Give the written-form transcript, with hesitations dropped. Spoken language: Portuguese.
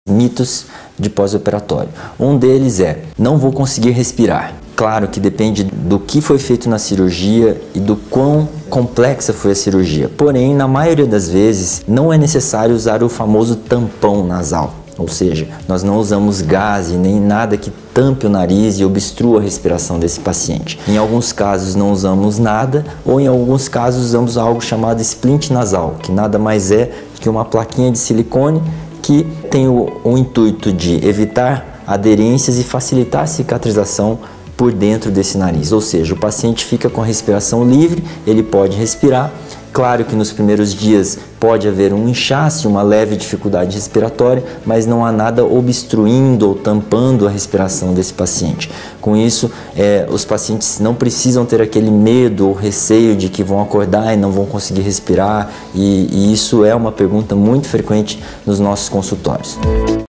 Mitos de pós-operatório. Um deles é: não vou conseguir respirar. Claro que depende do que foi feito na cirurgia e do quão complexa foi a cirurgia. Porém, na maioria das vezes, não é necessário usar o famoso tampão nasal. Ou seja, nós não usamos gás e nem nada que tampe o nariz e obstrua a respiração desse paciente. Em alguns casos não usamos nada, ou em alguns casos usamos algo chamado splint nasal, que nada mais é que uma plaquinha de silicone que tem o intuito de evitar aderências e facilitar a cicatrização por dentro desse nariz. Ou seja, o paciente fica com a respiração livre, ele pode respirar. Claro que nos primeiros dias pode haver um inchaço, uma leve dificuldade respiratória, mas não há nada obstruindo ou tampando a respiração desse paciente. Com isso, os pacientes não precisam ter aquele medo ou receio de que vão acordar e não vão conseguir respirar, e isso é uma pergunta muito frequente nos nossos consultórios.